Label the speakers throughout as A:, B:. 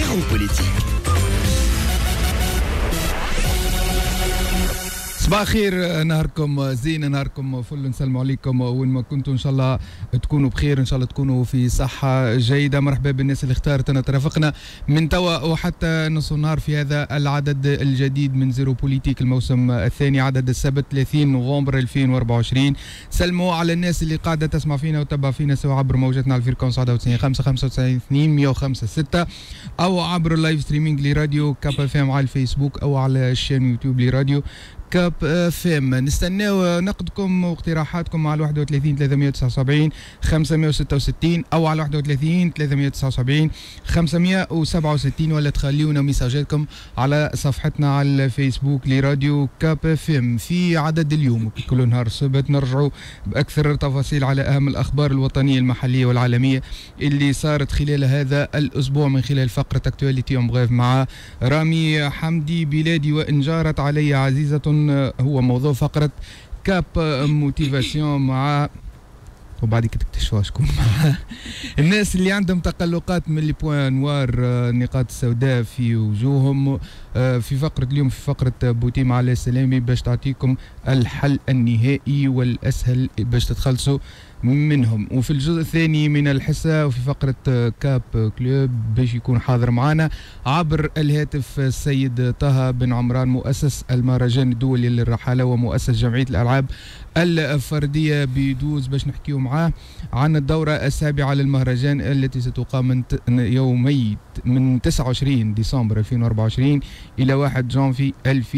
A: زيرو بوليتيك.
B: صباح خير، نهاركم زين، نهاركم فل، نسلم عليكم وين ما كنتوا. ان شاء الله تكونوا بخير، ان شاء الله تكونوا في صحة جيدة. مرحبا بالناس اللي اختارتنا ترافقنا من توا وحتى نص النهار في هذا العدد الجديد من زيرو بوليتيك، الموسم الثاني، عدد السبت 30 نوفمبر 2024. سلموا على الناس اللي قاعدة تسمع فينا وتتبع فينا سواء عبر موجاتنا على الفريكونس 95 95 105 6 او عبر اللايف ستريمينج لراديو كاب اف ام على الفيسبوك او على الشان يوتيوب لراديو كاب فيم. نستناو نقدكم واقتراحاتكم على 31 379 566 او على 31 379 567 ولا تخليونا ميساجاتكم على صفحتنا على الفيسبوك لراديو كاب فيم. في عدد اليوم كل نهار سبت نرجعوا باكثر التفاصيل على اهم الاخبار الوطنيه المحليه والعالميه اللي صارت خلال هذا الاسبوع من خلال فقره اكتواليتي اون بغيف مع رامي حمدي. بلادي وان جارت علي عزيزه هو موضوع فقرة كاب موتيفاسيون مع وبعد كده تكتشفوا شكون مع الناس اللي عندهم تقلقات من لي بوان نوار، النقاط السوداء في وجوههم. في فقرة اليوم، في فقرة بوتيم على السلامي باش تعطيكم الحل النهائي والأسهل باش تتخلصوا منهم. وفي الجزء الثاني من الحصة وفي فقرة كاب كلوب باش يكون حاضر معنا عبر الهاتف السيد طه بن عمران، مؤسس المهرجان الدولي للرحالة ومؤسس جمعية الألعاب الفردية بيدوز، باش نحكيو معاه عن الدورة السابعة للمهرجان التي ستقام يومي من 29 ديسمبر 2024 إلى 1 جانفي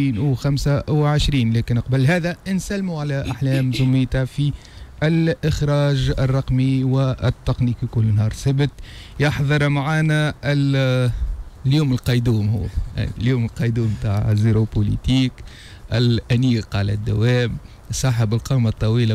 B: 2025. لكن قبل هذا نسلموا على أحلام زميتة في الإخراج الرقمي والتقنيكي كل نهار سبت. يحضر معنا اليوم القيدوم، هو اليوم القيدوم تاع زيرو بوليتيك، الأنيق على الدوام، صاحب القامة الطويلة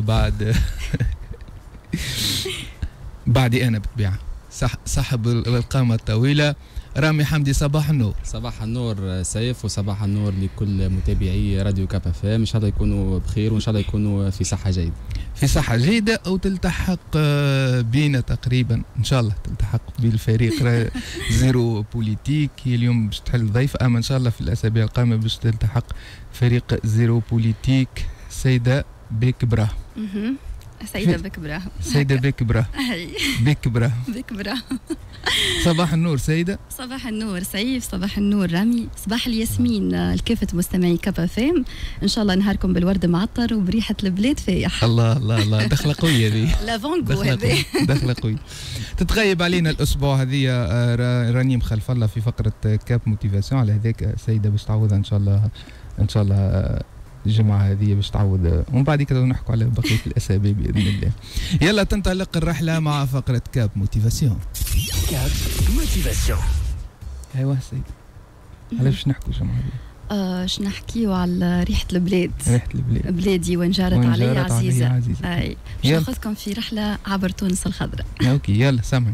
B: بعدي أنا بالطبيعة، صاحب القامة الطويلة رامي حمدي. صباح النور.
C: صباح النور سيف، وصباح النور لكل متابعي راديو كاب اف ام. ان شاء الله يكونوا بخير وان شاء الله يكونوا في صحة جيدة.
B: في صحة جيدة أو تلتحق بينا تقريبا إن شاء الله، تلتحق بالفريق زيرو بوليتيك. هي اليوم باش تحل ضيف، أما إن شاء الله في الأسابيع القادمة باش تلتحق فريق زيرو بوليتيك. سيدة بكبرة.
D: سيدة بكبرة.
B: سيدة بكبرة. بكبرة.
D: بكبرة.
B: صباح النور سيدة.
D: صباح النور سيف، صباح النور رامي، صباح الياسمين لكافة مستمعي كاب اف ام. ان شاء الله نهاركم بالورد معطر وبريحة البلاد فايح.
B: الله الله الله، دخلة قوية ذي.
D: لافونغو هذه.
B: دخلة قوية. تتغيب علينا الأسبوع هذه راني مخلف الله في فقرة كاب موتيفاسيون، على هذاك سيدة باش تعوضها إن شاء الله، إن شاء الله الجمعة هذه باش تعود، ومن بعد كده نحكوا على بقية الأسابيع بإذن الله. يلا تنطلق الرحلة مع فقرة كاب موتيفاسيون.
A: كاب موتيفاسيون.
B: أيوة سيدي، على باش نحكوا جمعة
D: باش نحكيو على ريحة البلاد.
B: ريحة البلاد.
D: بلادي وين جارت علي عزيزة.
B: أي
D: باش ناخذكم في رحلة عبر تونس الخضراء.
B: أوكي يلا سامعين.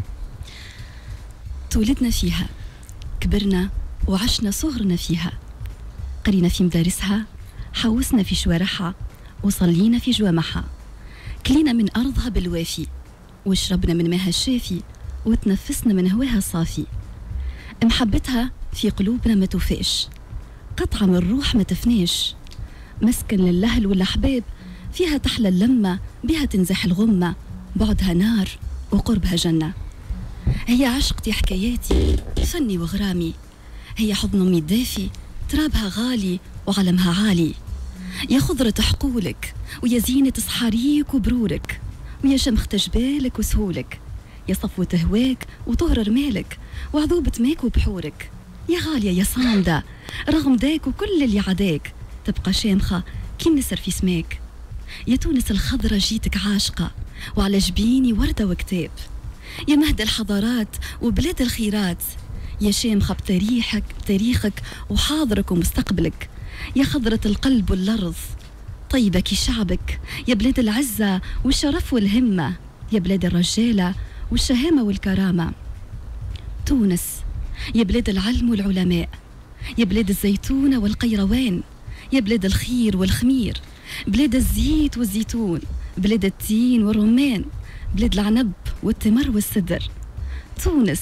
D: تولدنا فيها، كبرنا وعشنا صغرنا فيها، قرينا في مدارسها، حوسنا في شوارعها، وصلينا في جوامعها، كلينا من أرضها بالوافي، وشربنا من ماها الشافي، وتنفسنا من هواها الصافي. محبتها في قلوبنا ما توفاش، قطعة من الروح ما تفناش، مسكن للأهل والأحباب، فيها تحلى اللمة، بها تنزح الغمة، بعدها نار وقربها جنة. هي عشقتي حكاياتي، فني وغرامي، هي حضن أمي الدافي، ترابها غالي وعلمها عالي. يا خضرة حقولك، ويا زينة صحاريك وبرورك، ويا شمخة جبالك وسهولك، يا صفوة هواك وطهر رمالك، وعذوبة ماك وبحورك. يا غالية يا صامدة، رغم داك وكل اللي عداك، تبقى شامخة كي النسر في سماك. يا تونس الخضرة جيتك عاشقة، وعلى جبيني وردة وكتاب. يا مهد الحضارات وبلاد الخيرات، يا شامخة بتاريخك وحاضرك ومستقبلك. يا خضرة القلب والأرض، طيبة كي شعبك، يا بلاد العزة والشرف والهمة، يا بلاد الرجالة والشهامة والكرامة. تونس يا بلاد العلم والعلماء، يا بلاد الزيتون والقيروان، يا بلاد الخير والخمير، بلاد الزيت والزيتون، بلاد التين والرمان، بلاد العنب والتمر والسدر. تونس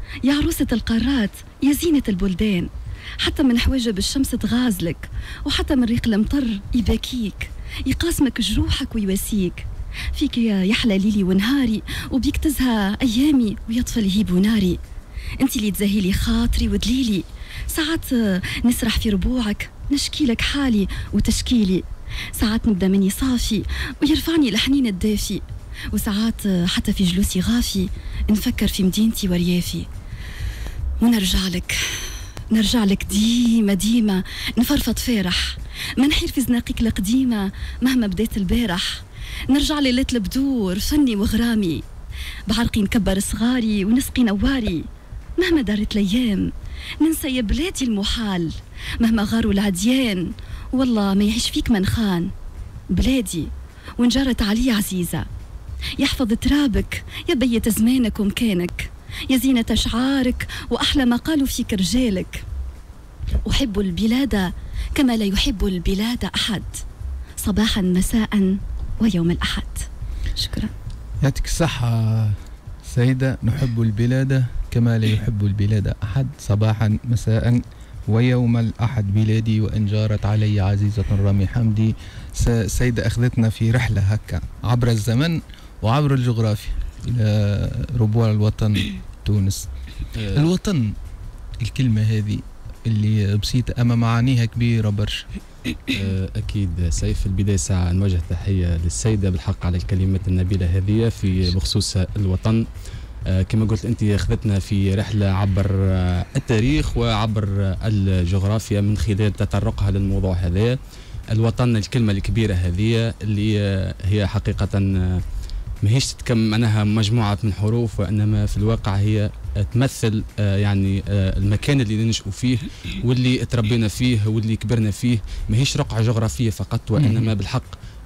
D: يا عروسة القارات، يا زينة البلدان. حتى من حواجب الشمس تغازلك، وحتى من ريق المطر يباكيك، يقاسمك جروحك ويواسيك. فيك يحلى ليلي ونهاري، وبيك تزهى أيامي ويطفى لهيب وناري. انت اللي تزهيلي خاطري ودليلي، ساعات نسرح في ربوعك، نشكي لك حالي وتشكيلي. ساعات نبدا مني صافي ويرفعني الحنين الدافي، وساعات حتى في جلوسي غافي نفكر في مدينتي وريافي. ونرجع لك ديما ديما، نفرفض فرح، ما نحير في زناقيك القديمة مهما بديت البارح. نرجع ليلة البدور فني وغرامي، بعرقي نكبر صغاري ونسقي نواري. مهما دارت الأيام ننسى يا بلادي المحال، مهما غاروا العديان والله ما يعيش فيك من خان. بلادي وإن جارت علي عزيزة، يحفظ ترابك يا بيت زمانك ومكانك، يا زينة أشعارك وأحلى ما قالوا فيك رجالك. أحب البلاد كما لا يحب البلاد أحد، صباحا مساء ويوم الأحد. شكرا.
B: يعطيك الصحة سيدة. نحب البلاد كما لا يحب البلاد أحد، صباحا مساء ويوم الأحد بلادي وإن جارت علي عزيزة رامي حمدي. سيدة أخذتنا في رحلة هكا عبر الزمن وعبر الجغرافيا إلى ربوع الوطن تونس. الوطن، الكلمة هذه اللي بسيطة أما معانيها كبيرة برشا.
C: أكيد سيف، البداية ساعة نوجه تحية للسيدة بالحق على الكلمات النبيلة هذه في بخصوص الوطن. كما قلت أنت أخذتنا في رحلة عبر التاريخ وعبر الجغرافيا من خلال تطرقها للموضوع هذا. الوطن، الكلمة الكبيرة هذه اللي هي حقيقة ماهيش تتكم معناها مجموعة من حروف، وإنما في الواقع هي تمثل يعني المكان اللي ننشأ فيه واللي تربينا فيه واللي كبرنا فيه. ماهيش رقعة جغرافية فقط، وإنما بالحق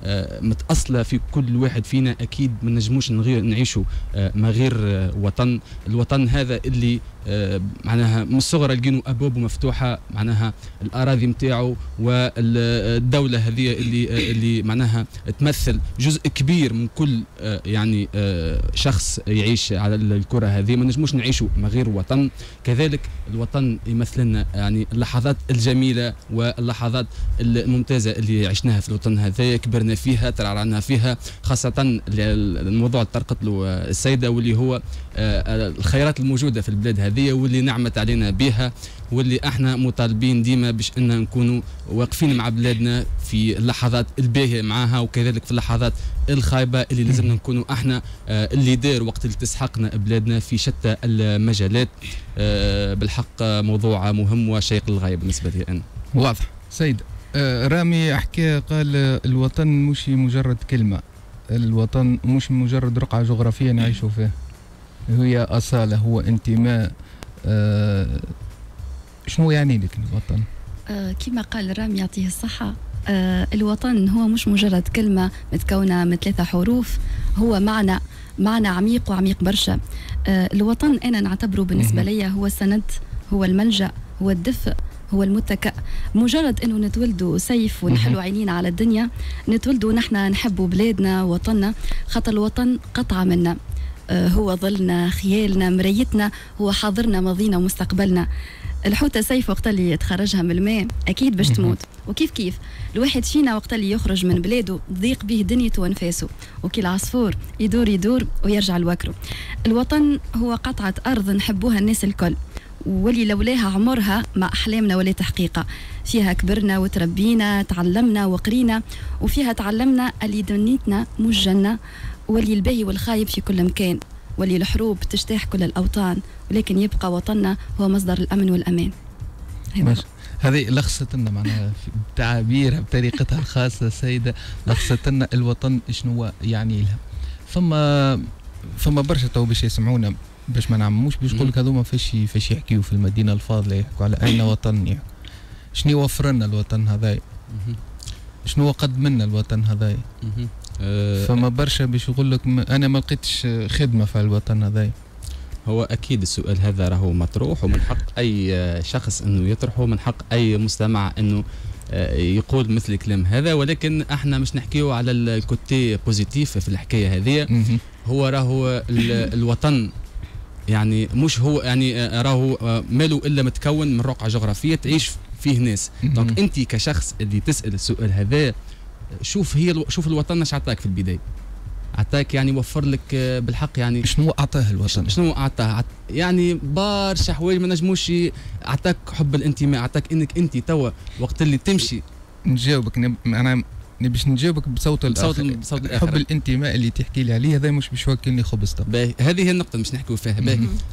C: متأصلة في كل واحد فينا. أكيد ما نجموش نعيشوا ما غير وطن. الوطن هذا اللي معناها من الصغر لقينو أبوابه مفتوحة، معناها الأراضي متاعه والدولة هذه اللي معناها تمثل جزء كبير من كل يعني شخص يعيش على الكرة هذه. ما نجموش نعيشوا ما غير وطن. كذلك الوطن يمثل لنا يعني اللحظات الجميلة واللحظات الممتازة اللي عشناها في الوطن هذا، كبرنا فيها، ترعرعنا فيها، خاصة الموضوع اللي طرقت له السيدة واللي هو الخيرات الموجودة في البلاد هذه واللي نعمت علينا بها، واللي احنا مطالبين ديما باش ان نكونوا واقفين مع بلادنا في اللحظات الباهية معاها، وكذلك في اللحظات الخايبة اللي لازمنا نكونوا احنا اللي دار وقت اللي تسحقنا بلادنا في شتى المجالات. بالحق موضوع مهم وشيق للغاية بالنسبة لي أنا.
B: واضح. سيد رامي حكى قال الوطن مش مجرد كلمة، الوطن مش مجرد رقعة جغرافية نعيشوا فيها، هي أصالة، هو انتماء. شنو يعني لك الوطن؟
D: كما قال رامي يعطيه الصحة، الوطن هو مش مجرد كلمة متكونة من 3 حروف، هو معنى عميق وعميق برشا. الوطن أنا نعتبره بالنسبة لي هو السند، هو الملجأ، هو الدفء، هو المتكأ. مجرد انه نتولدوا سيف ونحلوا عينينا على الدنيا، نتولدوا نحن نحبوا بلادنا وطننا، خاطر الوطن قطعة منا، هو ظلنا، خيالنا، مرايتنا، هو حاضرنا، ماضينا ومستقبلنا. الحوتة سيف وقت اللي تخرجها من الماء أكيد باش تموت، وكيف الواحد فينا وقت اللي يخرج من بلاده تضيق به دنيته وانفاسه، وكي العصفور يدور ويرجع لوكره. الوطن هو قطعة أرض نحبوها الناس الكل، واللي لولاها عمرها مع أحلامنا ولا تحقيقها. فيها كبرنا وتربينا، تعلمنا وقرينا، وفيها تعلمنا اللي دنيتنا مش جنة، واللي الباهي والخايب في كل مكان، واللي الحروب تجتاح كل الأوطان، ولكن يبقى وطننا هو مصدر الأمن والأمان.
B: هذه لخصت لنا معناها بتعابيرها بطريقتها الخاصة سيدة، لخصت لنا الوطن شنو يعني لها. فما برشا تو باش يسمعونا، باش ما نعمموش، باش يقول لك هذوما فاش يحكيوا في المدينة الفاضلة، يحكوا على أين وطن، يحكوا شنو يوفر لنا الوطن هذايا، شنو قدم لنا الوطن هذايا. فما برشا باش يقول لك أنا ما لقيتش خدمة في الوطن هذايا.
C: هو أكيد السؤال هذا راهو مطروح، ومن حق أي شخص أنه يطرحه، من حق أي مستمع أنه يقول مثل الكلام هذا، ولكن احنا مش نحكيو على الكوتي بوزيتيف في الحكاية هذه. هو راهو الوطن يعني مش هو يعني راهو ماله الا متكون من رقعه جغرافيه تعيش فيه ناس. دونك انت كشخص اللي تسال السؤال هذا، شوف الوطن اش عطاك في البدايه. عطاك يعني وفر لك بالحق يعني
B: شنو اعطاه الوطن؟
C: شنو اعطاه؟ يعني برشا حوايج ما نجموش. عطاك حب الانتماء، عطاك انك انت توا وقت اللي تمشي.
B: نجاوبك انا باش نجاوبك بصوت الآخر. حب الانتماء اللي تحكي لي عليه هذا مش باش يوكلني خبز.
C: هذه هي النقطة اللي باش نحكيو فيها.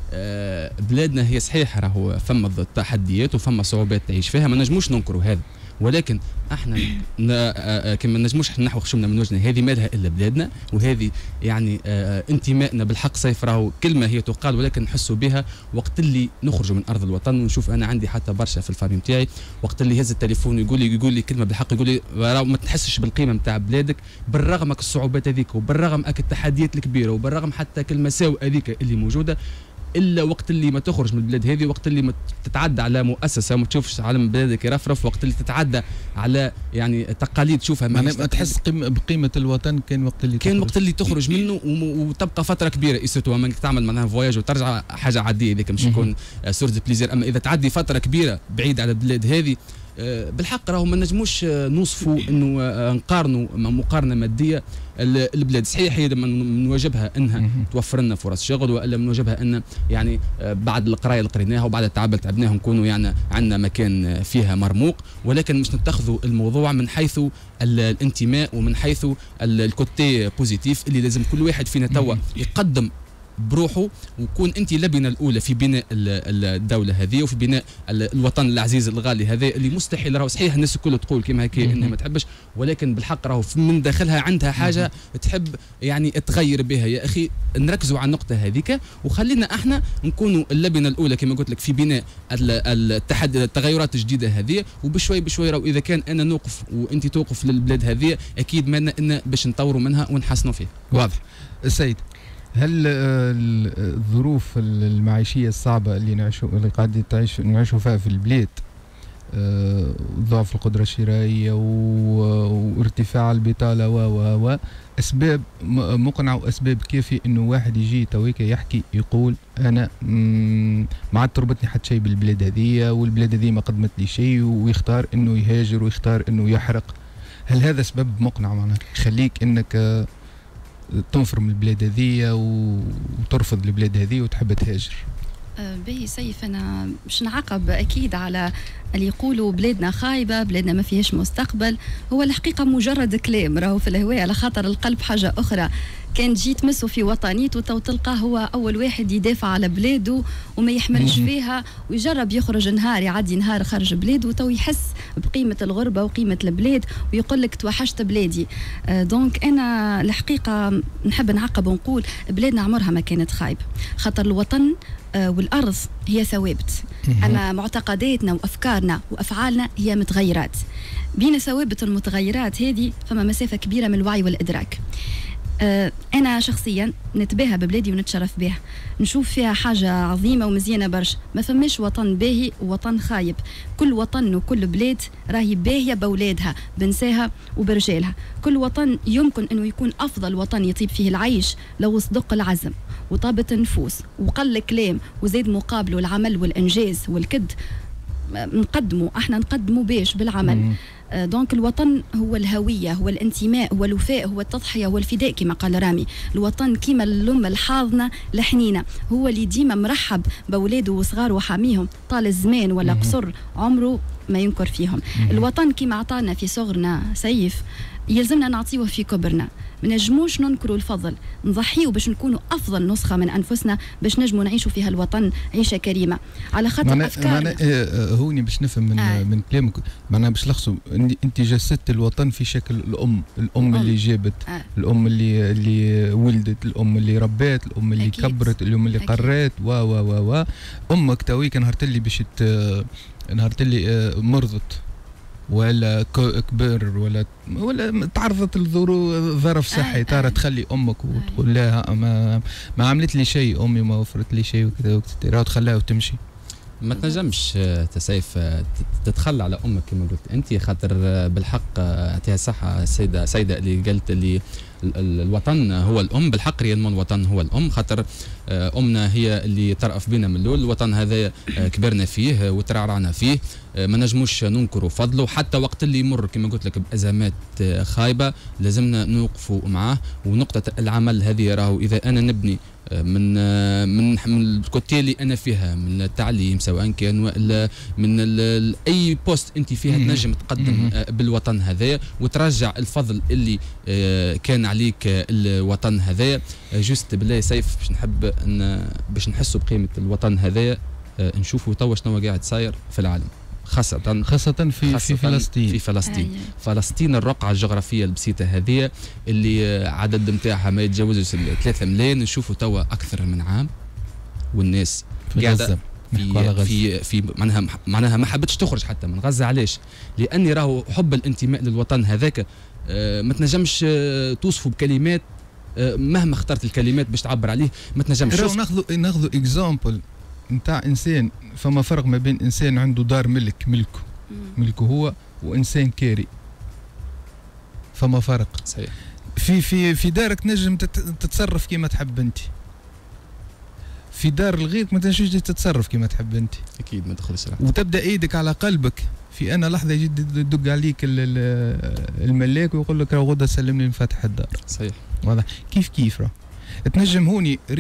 C: بلادنا هي صحيح راهو فما تحديات وفما صعوبات تعيش فيها، ما نجموش ننكروا هذا، ولكن احنا كما نجموش نحو خشمنا من وجهنا. هذه مالها الا بلادنا، وهذه يعني انتمائنا بالحق صيف راهو كلمه هي تقال، ولكن نحسوا بها وقت اللي نخرجوا من ارض الوطن. ونشوف انا عندي حتى برشا في الفامي نتاعي وقت اللي هز التليفون يقول لي كلمه بالحق، يقول لي راهو ما تحسش بالقيمه نتاع بلادك بالرغم الصعوبات هذيك وبالرغم التحديات الكبيره وبالرغم حتى المساوئ هذيك اللي موجوده، الا وقت اللي ما تخرج من البلاد هذه، وقت اللي ما تتعدى على مؤسسه وما تشوفش علم بلادك يرفرف، وقت اللي تتعدى على يعني تقاليد تشوفها ما
B: تحس بقيمه الوطن كان وقت اللي
C: تخرج منه وتبقى فتره كبيره. ايسوتو ما تعمل معناها فواياج وترجع حاجه عاديه، هذيك مش يكون سورس بليزير. اما اذا تعدي فتره كبيره بعيد على البلاد هذه، بالحق راهو ما نجموش نوصفوا انه نقارنوا مقارنه ماديه البلاد. صحيح هي لما نواجبها انها توفر لنا فرص شغل، والا نواجبها ان يعني بعد القرايه اللي قريناها وبعد التعب اللي تعبناه نكونوا يعني عندنا مكان فيها مرموق، ولكن مش نتخذوا الموضوع من حيث الانتماء ومن حيث الكوتي بوزيتيف اللي لازم كل واحد فينا توا يقدم بروحه، وكون انت اللبنه الاولى في بناء الدوله هذه وفي بناء الوطن العزيز الغالي هذا اللي مستحيل. راهو صحيح الناس الكل تقول كما هكا انها ما تحبش، ولكن بالحق راهو من داخلها عندها حاجه تحب يعني تغير بها. يا اخي نركزوا على النقطه هذيك وخلينا احنا نكونوا اللبنه الاولى كما قلت لك في بناء التغيرات الجديده هذه، وبشوي بشوي راهو اذا كان انا نوقف وانت توقف للبلاد هذه اكيد مالنا ان باش نطوروا منها ونحسنوا فيها.
B: واضح. السيد، هل الظروف المعيشية الصعبة اللي قاعد نعيشوا فيها في البلاد، ضعف القدرة الشرائية وارتفاع البطالة و أسباب مقنعة وأسباب كافية إنه واحد يجي تويكا يحكي يقول أنا ما عاد تربطني حتى شيء بالبلاد هذه، والبلاد هذه ما قدمت لي شيء، ويختار إنه يهاجر ويختار إنه يحرق؟ هل هذا سبب مقنع معناها يخليك إنك تنفر من البلاد هذه وترفض البلاد هذه وتحب تهاجر؟
D: باهي سيف، انا مش نعقب اكيد على اللي يقولوا بلادنا خايبه، بلادنا ما فيهاش مستقبل. هو الحقيقه مجرد كلام راهو في الهواء، على خاطر القلب حاجه اخرى. كان جي تمسوا في وطنيته تو تلقاه هو اول واحد يدافع على بلاده وما يحملش فيها، ويجرب يخرج نهار يعدي نهار خارج بلاده تو يحس بقيمه الغربه وقيمه البلاد ويقول لك توحشت بلادي. دونك انا الحقيقه نحب نعقب ونقول بلادنا عمرها ما كانت خايبه، خاطر الوطن والارض هي ثوابت. اما معتقداتنا وافكارنا وافعالنا هي متغيرات. بين ثوابت المتغيرات هذه فما مسافه كبيره من الوعي والادراك. أنا شخصيا نتباهى ببلادي ونتشرف بها، نشوف فيها حاجة عظيمة ومزيانة برشا. ما فماش وطن باهي ووطن خايب، كل وطن وكل بلاد راهي باهية بأولادها بنساها وبرجالها. كل وطن يمكن أنه يكون أفضل وطن يطيب فيه العيش لو صدق العزم وطابت النفوس وقل الكلام وزاد مقابله العمل والإنجاز والكد. احنا نقدموا باش بالعمل. دونك الوطن هو الهوية، هو الانتماء، هو الوفاء، هو التضحية، هو الفداء كما قال رامي. الوطن كيما الأم الحاضنة الحنينة، هو اللي ديما مرحب بأولاده وصغار وحاميهم طال الزمان ولا قصر عمره ما ينكر فيهم. الوطن كيما عطانا في صغرنا سيف يلزمنا نعطيه في كبرنا. ما نجموش ننكروا الفضل، نضحيوا باش نكونوا افضل نسخه من انفسنا باش نجموا نعيشوا في هالوطن عيشه كريمه. على خاطر افكارنا
B: هوني باش نفهم من كلامك، معناها باش لخصوا انت جسدت الوطن في شكل الام اللي جابت، الام اللي ولدت، الام اللي ربات، الام اللي كبرت، الام اللي قرات و امك تويك نهارت اللي مرضت ولا كبر ولا تعرضت لظرف صحي، ترى تخلي امك وتقول لها ما عملت لي شيء امي، ما وفرت لي شيء وكذا وكذا، تخليها وتمشي.
C: ما تنجمش تسيف تتخلى على امك كما قلت انت، خاطر بالحق اعطيها صحه سيده اللي قالت اللي الوطن هو الام، بالحق ريالمون الوطن هو الام، خاطر امنا هي اللي ترأف بنا من الاول. الوطن هذا كبرنا فيه وترعرعنا فيه، ما نجموش ننكروا فضله، حتى وقت اللي يمر كما قلت لك بازمات خايبه لازمنا نوقفوا معاه. ونقطه العمل هذه راهو اذا انا نبني من الكوتي اللي انا فيها، من التعليم سواء كان والا من اي بوست انت فيها تنجم تقدم بالوطن هذايا وترجع الفضل اللي كان عليك الوطن هذايا. جست بالله سيف باش نحب باش نحسوا بقيمه الوطن هذايا نشوفوا توا شنو قاعد صاير في العالم، خاصة في فلسطين. في فلسطين فلسطين الرقعة الجغرافية البسيطة هذه اللي عدد نتاعها ما يتجاوزش 3 ملايين، نشوفوا توا أكثر من عام والناس قاعدة في معناها ما حبتش تخرج حتى من غزة. علاش؟ لأني راهو حب الانتماء للوطن هذاك ما تنجمش توصفه بكلمات، مهما اخترت الكلمات باش تعبر عليه ما تنجمش.
B: ناخذوا اكزامبل نتاع انسان، فما فرق ما بين انسان عنده دار ملكه هو وانسان كاري، فما فرق.
C: صحيح.
B: في دارك نجم تتصرف كيما تحب انت، في دار الغير ما تنجمش تتصرف كيما تحب انت،
C: اكيد ما تدخلش
B: وتبدا ايدك على قلبك في انا لحظه يجي يدق عليك الملاك ويقول لك راه غدا سلم لي مفاتح الدار.
C: صحيح.
B: واضح كيف راه تنجم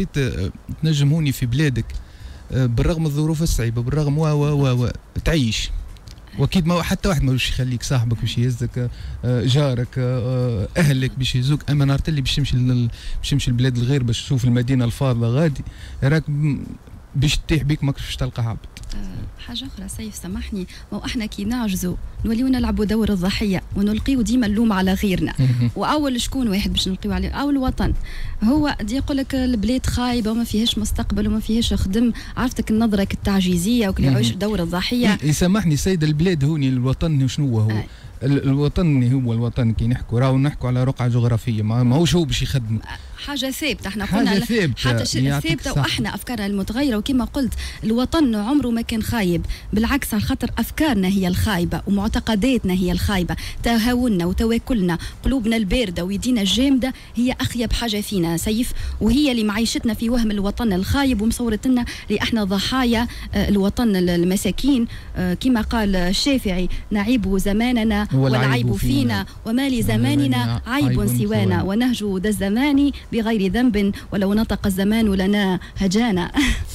B: هوني في بلادك بالرغم من الظروف الصعيبه، بالرغم و تعيش، واكيد ما حتى واحد ما باش يخليك، صاحبك باش يهزك، جارك، اهلك باش يهزوك. اما نهار اللي باش تمشي البلاد الغير باش تشوف المدينه الفاضله غادي راك باش تطيح بيك ماكش باش تلقى عبد.
D: حاجه اخرى سيف سامحني، ما احنا كي نعجزوا نوليو نلعبوا دور الضحيه ونلقيو ديما اللوم على غيرنا. واول شكون واحد باش نلقيو عليه؟ اول الوطن. هو دي يقول لك البلاد خايبه وما فيهاش مستقبل وما فيهاش خدم، عرفتك النظره التعجيزيه وكل يعيش دور الضحيه.
B: يسامحني سيد البلاد هوني الوطن شنو هو؟ الوطن هو الوطن كي نحكوا على رقعه جغرافيه، ماهوش هو باش يخدم
D: حاجه ثابته. احنا قلنا حتى شيء ثابته، واحنا افكارنا المتغيره. وكما قلت الوطن عمره ما كان خايب، بالعكس على خاطر افكارنا هي الخايبه ومعتقداتنا هي الخايبه، تهاوننا وتواكلنا، قلوبنا البارده ويدينا الجامده هي اخيب حاجه فينا سيف، وهي اللي معيشتنا في وهم الوطن الخايب ومصورت لنا اللي احنا ضحايا الوطن المساكين. كما قال الشافعي: نعيب زماننا والعيب فينا، وما لزماننا عيب سوانا، ونهجو ذا الزمان بغير ذنب ولو نطق الزمان لنا هجانا.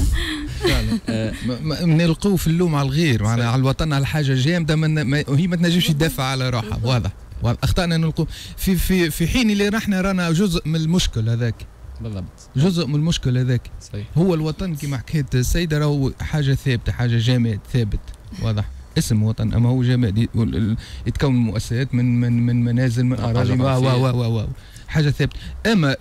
B: نلقوا في اللوم على الغير، على الوطن، على حاجه جامده وهي ما تنجمش تدافع على روحها. واضح اخطانا نلقوا في حين اللي رانا جزء من المشكل هذاك.
C: بالضبط،
B: جزء من المشكل هذاك.
C: صحيح.
B: هو الوطن كما حكيت السيده راهو حاجه ثابته، حاجه جامد ثابت. واضح، اسم وطن اما هو جماد يتكون من مؤسسات، من منازل، من اراضي، حاجه ثابته. اما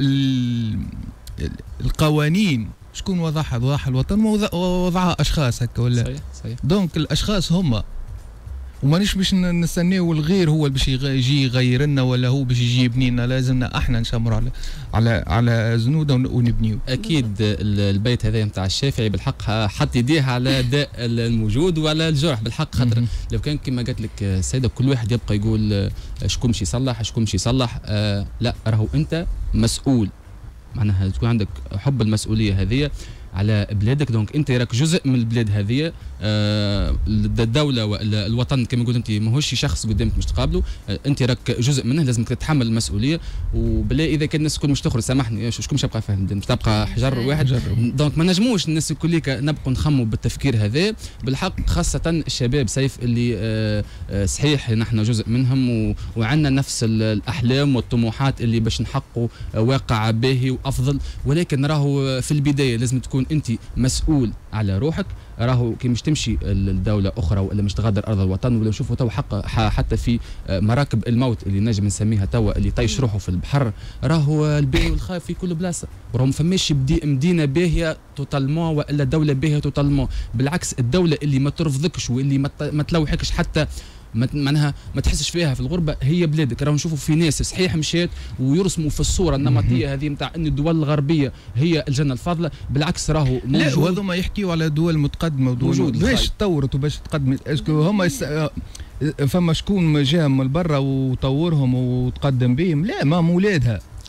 B: القوانين شكون وضعها الوطن؟ وضعها اشخاص هكا ولا؟
C: صحيح.
B: دونك الاشخاص هما، ومانيش باش نستناو الغير هو باش يجي يغير لنا ولا هو باش يجي يبني لنا، لازمنا احنا نشمروا على زنوده ونبنيو.
C: اكيد البيت هذا نتاع الشافعي بالحق حط يديه على داء الموجود وعلى الجرح بالحق، خاطر لو كان كما قالت لك السيده كل واحد يبقى يقول شكون باش يصلح شكون باش يصلح، لا راهو انت مسؤول، معناها تكون عندك حب المسؤوليه هذه على بلادك. دونك انت راك جزء من البلاد هذه، الدوله والوطن كما قلت انت ماهوش شخص قدامك مش تقابله، انت راك جزء منه، لازمك تتحمل المسؤوليه. وبلا اذا كان الناس الكل مش تخرج، سامحني شكون باش يبقى فاهم؟ مش تبقى حجر واحد. دونك ما نجموش الناس الكل نبقوا نخموا بالتفكير هذا بالحق، خاصه الشباب سيف اللي صحيح نحن جزء منهم وعندنا نفس الاحلام والطموحات اللي باش نحققوا واقع باهي وافضل، ولكن راهو في البدايه لازم تكون انت مسؤول على روحك. راهو كي مش تمشي الدولة أخرى ولا مش تغادر أرض الوطن، ولا نشوفوا توا حتى في مراكب الموت اللي نجم نسميها توا اللي طيش روحه في البحر، راهو الباهي والخايف في كل بلاصة، وراهو ما فماش مدينة باهية توتالمون ولا دولة باهية توتالمون. بالعكس الدولة اللي ما ترفضكش واللي ما تلوحكش حتى معناها ما تحسش فيها في الغربه هي بلادك. راهو نشوفوا في ناس صحيح مشات ويرسموا في الصوره النمطيه هذه نتاع ان الدول الغربيه هي الجنه الفاضله، بالعكس راهو موجود.
B: لا وهذوما يحكيوا على دول متقدمه ودول باش تطورت وباش تقدمت. اسكو هما فما شكون جا من برا وطورهم وتقدم بهم؟ لا، ما مولادها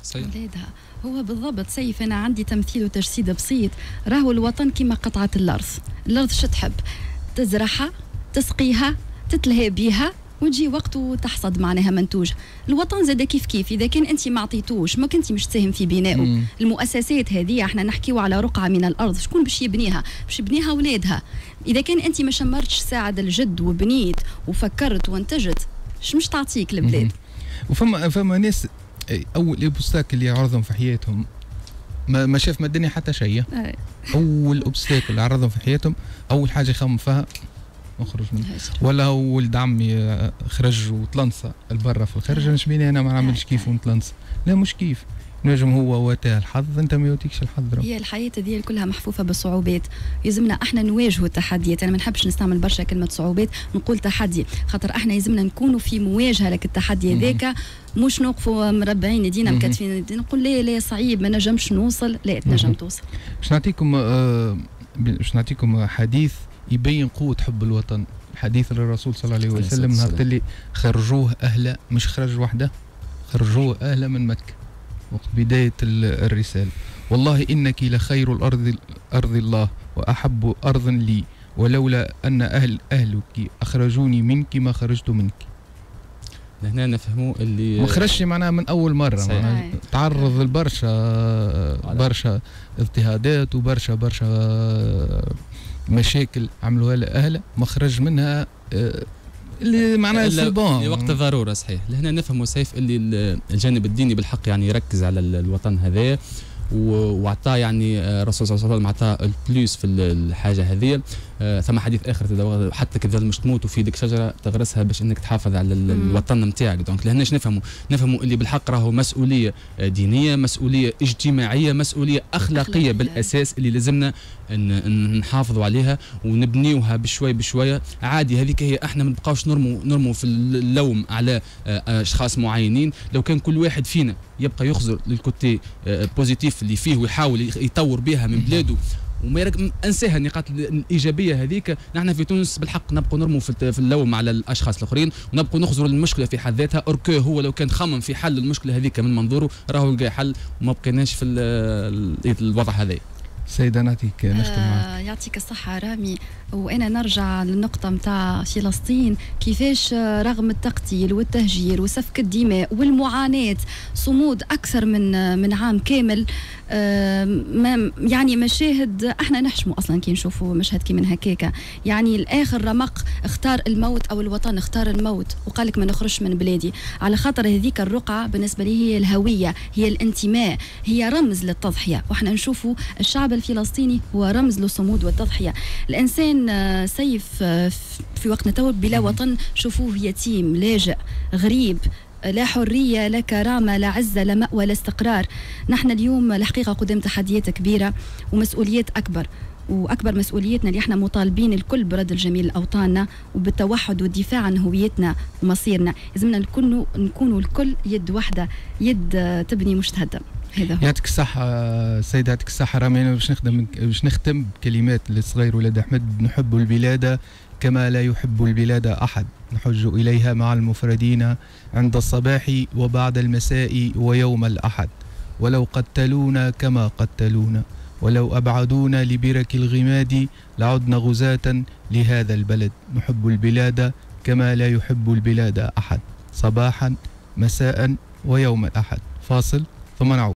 C: صحيح.
D: ولادها. هو بالضبط سيف، أنا عندي تمثيل وتجسيد بسيط. راهو الوطن كما قطعة الأرض. الأرض شو تحب؟ تزرعها، تسقيها، تتلهي بيها، وتجي وقت وتحصد معناها منتوج. الوطن زاد كيف كيف، اذا كان انت ما عطيتوش ما كنتي مش تساهم في بنائه. المؤسسات هذه احنا نحكيو على رقعه من الارض، شكون باش يبنيها؟ باش يبنيها اولادها. اذا كان انت ما شمرتش ساعد الجد وبنيت وفكرت وانتجت، مش تعطيك البلاد.
B: وفما ناس اول اوبستاكل اللي يعرضهم في حياتهم ما شاف ما الدنيا حتى شيء. اول اوبستاكل اللي عرضهم في حياتهم اول حاجه يخمم فيها نخرج منه، ولا هو ولد عمي خرج وتلنصى البرة في الخارج، انا شبيني انا ما نعملش كيف ونتلنصى. لا مش كيف، نجم هو واتاه الحظ، انت ما يوتيكش الحظ.
D: هي الحياه هذه كلها محفوفه بالصعوبات، يلزمنا احنا نواجهوا التحديات. انا ما نحبش نستعمل برشا كلمه صعوبات، نقول تحدي، خاطر احنا يلزمنا نكونوا في مواجهه لك التحدي هذاك، مش نوقفوا مربعين يدينا مكتفين يدينا نقول لا صعيب ما نجمش نوصل. لا تنجم توصل.
B: باش نعطيكم حديث يبين قوة حب الوطن، حديث للرسول صلى الله عليه وسلم نهار اللي خرجوه أهله، مش خرج وحده، خرجوه أهله من مكة وقت بداية الرسالة. والله إنك لخير أرض الله وأحب أرض لي، ولولا أن أهلك أخرجوني منك ما خرجت منك.
C: هنا نفهموا اللي
B: ما خرجش معناها من أول مرة، معناها تعرض لبرشا اضطهادات وبرشا مشاكل عملوها لأهله، ما خرج منها اللي معناها سيبون
C: لوقت الضروره. صحيح. لهنا نفهموا سيف اللي الجانب الديني بالحق يعني يركز على الوطن هذا، وعطاه يعني الرسول صلى الله عليه وسلم عطاه البلوس في الحاجه هذه. ثم حديث اخر حتى كذا مش تموت وفي شجره تغرسها باش انك تحافظ على الوطن نتاعك. دونك لهناش نفهموا اللي بالحق راهو مسؤوليه دينيه، مسؤوليه اجتماعيه، مسؤوليه اخلاقيه بالاساس اللي لازمنا نحافظوا عليها ونبنيوها بشوي بشويه. عادي هذيك هي، احنا ما نبقاوش نرموا في اللوم على اشخاص معينين. لو كان كل واحد فينا يبقى يخزر للكوتي بوزيتيف اللي فيه ويحاول يطور بها من بلاده وما انساها النقاط الايجابيه هذيك. نحن في تونس بالحق نبقوا نرموا في اللوم على الاشخاص الاخرين ونبقوا نخزروا المشكله في حد ذاتها. اوركو هو لو كان خمم في حل المشكله هذيك من منظوره راهو لقى حل وما بقيناش في الوضع هذا.
B: سيدة نعطيك نختم معك.
D: يعطيك الصحة رامي. وأنا نرجع للنقطة متاع فلسطين، كيفاش رغم التقتيل والتهجير وسفك الدماء والمعاناة صمود أكثر من عام كامل. يعني مشاهد احنا نحشموا أصلا كي نشوفوا مشهد كي من هكاكا. يعني الآخر رمق اختار الموت أو الوطن اختار الموت وقال لك ما نخرجش من بلادي، على خاطر هذيك الرقعة بالنسبة لي هي الهوية، هي الانتماء، هي رمز للتضحية. واحنا نشوفوا الشعب الفلسطيني هو رمز للصمود والتضحية. الإنسان سيف في وقتنا تو بلا وطن شوفوه يتيم لاجئ غريب، لا حرية لا كرامة لا عزة لا مأوى لا استقرار. نحن اليوم الحقيقة قدام تحديات كبيرة ومسؤوليات أكبر، وأكبر مسؤوليتنا اللي احنا مطالبين الكل برد الجميل لأوطاننا وبالتوحد والدفاع عن هويتنا ومصيرنا. لازمنا نكونوا الكل يد واحدة، يد تبني مش تهدم.
B: يعطيك الصحة سيدة، يعطيك الصحة رامي. أنا باش نختم بكلمات للصغير ولاد أحمد: نحب البلاد كما لا يحب البلاد أحد، نحج إليها مع المفردين عند الصباح وبعد المساء ويوم الأحد، ولو قتلونا كما قتلونا، ولو أبعدونا لبرك الغماد لعدنا غزاة لهذا البلد، نحب البلاد كما لا يحب البلاد أحد، صباحا مساء ويوم الأحد. فاصل ثم نعود.